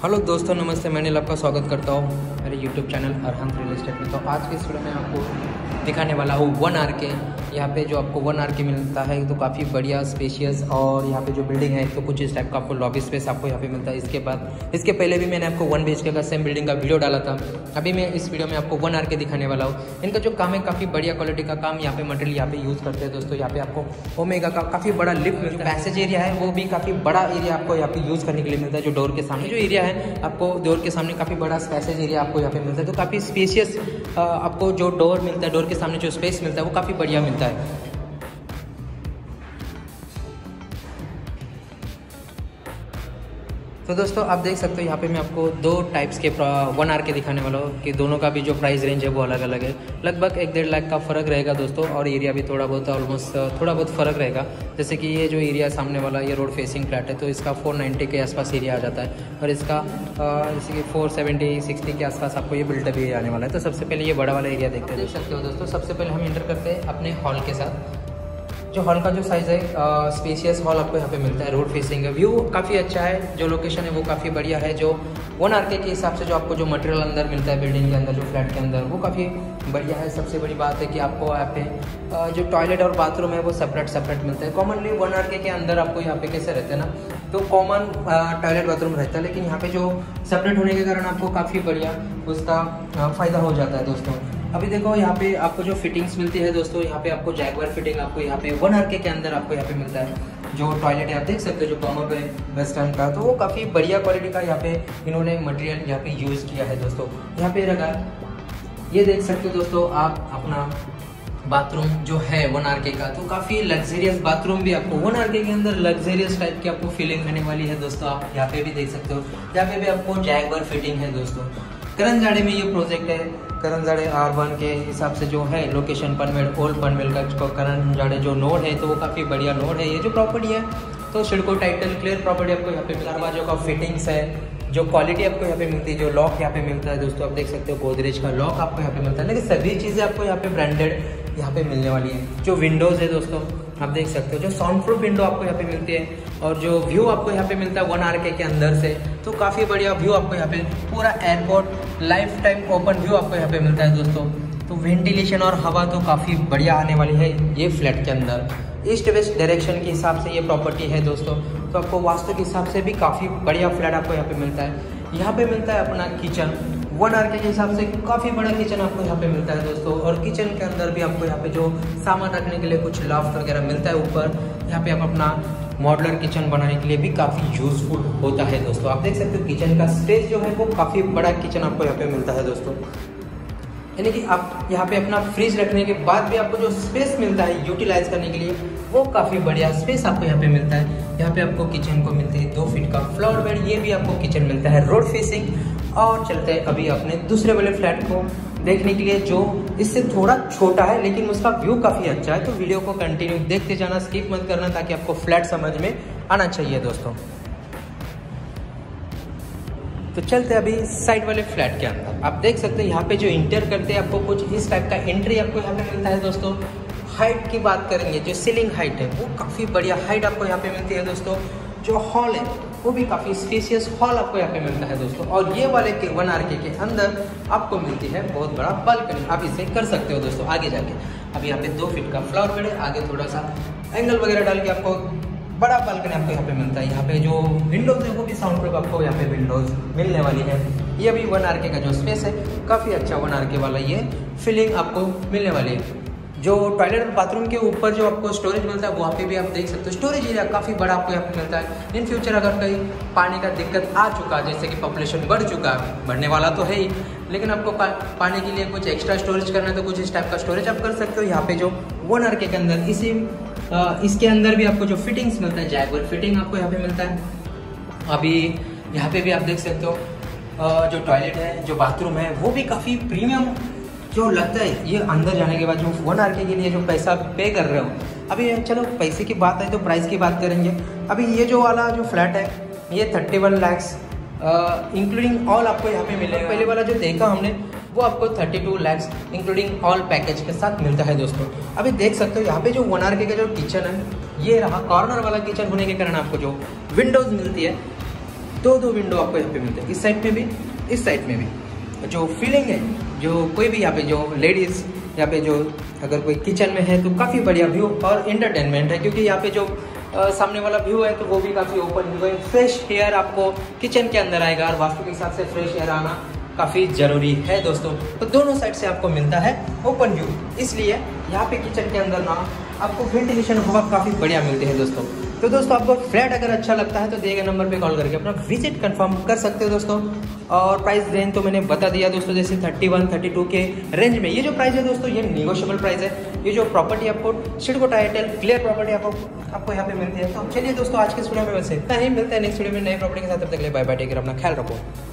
Hello दोस्तों, नमस्ते। मैं नील आपका स्वागत करता हूँ मेरे YouTube channel Arhant real estate में। तो आज के इस वीडियो में आपको दिखाने वाला हूँ 1 RK। यहाँ पे जो आपको 1 RK मिलता है तो काफ़ी बढ़िया स्पेशियस, और यहाँ पे जो बिल्डिंग है तो कुछ इस टाइप का आपको लॉबी स्पेस आपको यहाँ पे मिलता है। इसके पहले भी मैंने आपको 1 BHK का सेम बिल्डिंग का वीडियो डाला था। अभी मैं इस वीडियो में आपको 1 RK दिखाने वाला हूँ। इनका जो काम है काफ़ी बढ़िया क्वालिटी का काम, यहाँ पे मटेरियल यहाँ पे यूज़ करते हैं दोस्तों। यहाँ पे आपको ओमेगा का काफ़ी बड़ा लिफ्ट मिलता है। पैसेज एरिया है वो भी काफ़ी बड़ा एरिया आपको यहाँ पे यूज़ करने के लिए मिलता है। जो डोर के सामने जो एरिया है, आपको डोर के सामने काफ़ी बड़ा पैसेज एरिया आपको यहाँ पे मिलता है। तो काफ़ी स्पेशियस आपको जो डोर मिलता है, डोर के सामने जो स्पेस मिलता है वो काफ़ी बढ़िया मिलता है। तो दोस्तों आप देख सकते हो यहाँ पे मैं आपको 2 टाइप्स के 1 RK दिखाने वाला हूँ कि दोनों का भी जो प्राइस रेंज है वो अलग अलग है। लगभग 1-1.5 लाख का फ़र्क रहेगा दोस्तों, और एरिया भी थोड़ा बहुत फ़र्क रहेगा। जैसे कि ये जो एरिया सामने वाला ये रोड फेसिंग फ्लैट है तो इसका 490 के आसपास एरिया आ जाता है, और इसका जैसे कि 470-60 के आसपास आपको ये बिल्टअप एरिया आने वाला है। तो सबसे पहले ये बड़ा वाला एरिया देखते हैं। देख सकते हो दोस्तों, सबसे पहले हम एंटर करते हैं अपने हॉल के साथ। जो हॉल का जो साइज़ है स्पेशियस हॉल आपको यहाँ पे मिलता है। रोड फेसिंग है, व्यू काफ़ी अच्छा है, जो लोकेशन है वो काफ़ी बढ़िया है। जो 1 RK के हिसाब से जो आपको जो मटेरियल अंदर मिलता है बिल्डिंग के अंदर, जो फ्लैट के अंदर, वो काफ़ी बढ़िया है। सबसे बड़ी बात है कि आपको यहाँ पे जो टॉयलेट और बाथरूम है वो सेपरेट मिलता है। कॉमनली 1 RK के अंदर आपको यहाँ पे कैसे रहते हैं ना, तो कॉमन टॉयलेट बाथरूम रहता है, लेकिन यहाँ पे जो सेपरेट होने के कारण आपको काफ़ी बढ़िया उसका फ़ायदा हो जाता है दोस्तों। अभी देखो यहाँ पे आपको जो फिटिंग्स मिलती है दोस्तों, यहाँ पे आपको जैगवार फिटिंग आपको यहाँ पे 1 RK के अंदर आपको यहाँ पे मिलता है। जो टॉयलेट है आप देख सकते हो, जो कॉमन है वेस्टर्न का, तो वो काफ़ी बढ़िया क्वालिटी का यहाँ पे इन्होंने मटेरियल यहाँ पे यूज़ किया है दोस्तों। यहाँ पे रखा ये देख सकते हो दोस्तों आप अपना बाथरूम जो है 1 RK का, तो काफ़ी लग्जरियस बाथरूम भी आपको 1 RK के अंदर लग्जरियस टाइप की आपको फीलिंग आने वाली है दोस्तों। आप यहाँ पे भी देख सकते हो, यहाँ पे भी आपको जैगवार फिटिंग है दोस्तों। करंजाड़े में ये प्रोजेक्ट है। करंजाड़े R1 के हिसाब से जो है लोकेशन पनवेल, ओल्ड पनवेल का करंजाड़े जो नोड है तो वो काफ़ी बढ़िया नोड है। ये जो प्रॉपर्टी है तो सिडको टाइटल क्लियर प्रॉपर्टी आपको यहाँ पे दरवाजों का फिटिंग्स है, जो क्वालिटी आपको यहाँ पे मिलती है, जो लॉक यहाँ पे मिलता है दोस्तों। आप देख सकते हो गोदरेज का लॉक आपको यहाँ पे मिलता है, लेकिन सभी चीज़ें आपको यहाँ पे ब्रांडेड यहाँ पे मिलने वाली है। जो विंडोज़ है दोस्तों आप देख सकते हो, जो साउंड प्रूफ विंडो आपको यहाँ पे मिलती है, और जो व्यू आपको यहाँ पे मिलता है 1 RK के अंदर से, तो काफ़ी बढ़िया व्यू आपको यहाँ पे पूरा airport lifetime open view आपको यहाँ पे मिलता है दोस्तों। तो वेंटिलेशन और हवा तो काफ़ी बढ़िया आने वाली है ये फ्लैट के अंदर। ईस्ट वेस्ट डायरेक्शन के हिसाब से ये प्रॉपर्टी है दोस्तों, तो आपको वास्तु के हिसाब से भी काफ़ी बढ़िया फ्लैट आपको यहाँ पे मिलता है। यहाँ पे मिलता है अपना किचन 1 RK के हिसाब से काफ़ी बड़ा किचन आपको यहाँ पे मिलता है दोस्तों, और किचन के अंदर भी आपको यहाँ पे जो सामान रखने के लिए कुछ लॉफ्ट वगैरह मिलता है ऊपर। यहाँ पे आप अपना मॉडलर किचन बनाने के लिए भी काफ़ी यूजफुल होता है दोस्तों। आप देख सकते हो किचन का स्पेस जो है वो काफ़ी बड़ा किचन आपको यहाँ पे मिलता है दोस्तों। यानी कि आप यहाँ पे अपना फ्रिज रखने के बाद भी आपको जो स्पेस मिलता है यूटिलाइज करने के लिए, वो काफ़ी बढ़िया स्पेस आपको यहाँ पे मिलता है। यहाँ पे आपको किचन को मिलती है 2 फीट का फ्लोर बेड, ये भी आपको किचन मिलता है रोड फेसिंग। और चलते हैं अभी अपने दूसरे वाले फ्लैट को देखने के लिए, जो इससे थोड़ा छोटा है लेकिन उसका व्यू काफ़ी अच्छा है। तो वीडियो को कंटिन्यू देखते जाना, स्किप मत करना, ताकि आपको फ्लैट समझ में आना चाहिए दोस्तों। तो चलते अभी साइड वाले फ्लैट के अंदर। आप देख सकते हैं यहाँ पे जो इंटर करते हैं आपको कुछ इस टाइप का एंट्री आपको यहाँ पे मिलता है दोस्तों। हाइट की बात करेंगे, जो सीलिंग हाइट है वो काफ़ी बढ़िया हाइट आपको यहाँ पे मिलती है दोस्तों। जो हॉल है वो भी काफ़ी स्पेशियस हॉल आपको यहाँ पे मिलता है दोस्तों। और ये वाले के 1 RK के अंदर आपको मिलती है बहुत बड़ा बालकनी, आप इसे कर सकते हो दोस्तों आगे जाके। अब यहाँ पे 2 फीट का फ्लोर बेड है, आगे थोड़ा सा एंगल वगैरह डाल के आपको बड़ा बालकनी आपको यहाँ पे मिलता है। यहाँ पे जो विंडोज़ है वो भी साउंड प्रूफ आपको यहाँ पे विंडोज़ मिलने वाली है। ये भी 1 RK का जो स्पेस है काफ़ी अच्छा 1 RK वाला ये फीलिंग आपको मिलने वाली है। जो टॉयलेट और बाथरूम के ऊपर जो आपको स्टोरेज मिलता है वहाँ पे भी आप देख सकते हो स्टोरेज एरिया काफ़ी बड़ा आपको यहाँ पे मिलता है। इन फ्यूचर अगर कहीं पानी का दिक्कत आ चुका, जैसे कि पॉपुलेशन बढ़ चुका है, बढ़ने वाला तो है ही, लेकिन आपको पानी के लिए कुछ एक्स्ट्रा स्टोरेज करना है तो कुछ इस टाइप का स्टोरेज आप कर सकते हो। यहाँ पे जो 1 RK के अंदर इसके अंदर भी आपको जो फिटिंग्स मिलता है, जैगवार फिटिंग आपको यहाँ पे मिलता है। अभी यहाँ पे भी आप देख सकते हो जो टॉयलेट है, जो बाथरूम है वो भी काफ़ी प्रीमियम जो लगता है। ये अंदर जाने के बाद जो 1 RK के लिए जो पैसा पे कर रहे हो, अभी चलो पैसे की बात है तो प्राइस की बात करेंगे। अभी ये जो वाला जो फ्लैट है ये 31 लाख इंक्लूडिंग ऑल आपको यहाँ पे मिलेगा। पहले वाला जो देखा हमने वो आपको 32 लाख इंक्लूडिंग ऑल पैकेज के साथ मिलता है दोस्तों। अभी देख सकते हो यहाँ पे जो 1 RK का जो किचन है ये रहा, कॉर्नर वाला किचन होने के कारण आपको जो विंडोज़ मिलती है दो विंडो आपको यहाँ पे मिलते हैं, इस साइड में भी, इस साइड में भी। जो फीलिंग है, जो कोई भी यहाँ पे जो लेडीज़ यहाँ पे जो अगर कोई किचन में है तो काफ़ी बढ़िया व्यू और एंटरटेनमेंट है, क्योंकि यहाँ पे जो सामने वाला व्यू है तो वो भी काफ़ी ओपन व्यू है। फ्रेश एयर आपको किचन के अंदर आएगा और वास्तु के हिसाब से फ्रेश एयर आना काफ़ी ज़रूरी है दोस्तों। तो दोनों साइड से आपको मिलता है ओपन व्यू, इसलिए यहाँ पे किचन के अंदर ना आपको वेंटिलेशन हवा काफ़ी बढ़िया मिलती है दोस्तों। तो दोस्तों आपको फ्लैट अगर अच्छा लगता है तो दिए गए नंबर पे कॉल करके अपना विजिट कंफर्म कर सकते हो दोस्तों। और प्राइस रेंज तो मैंने बता दिया दोस्तों, जैसे 31-32 के रेंज में ये जो प्राइस है दोस्तों ये निगोशिएबल प्राइस है। ये जो प्रॉपर्टी आपको सिडको टाइटल क्लियर प्रॉपर्टी आपको यहाँ पे मिलती है। तो चलिए दोस्तों आज के वीडियो में वैसे इतना ही, मिलता है नेक्स्ट वीडियो में नई प्रॉपर्टी के साथ। तब तक के लिए बाय बाय, टेक केयर, अपना ख्याल रखो।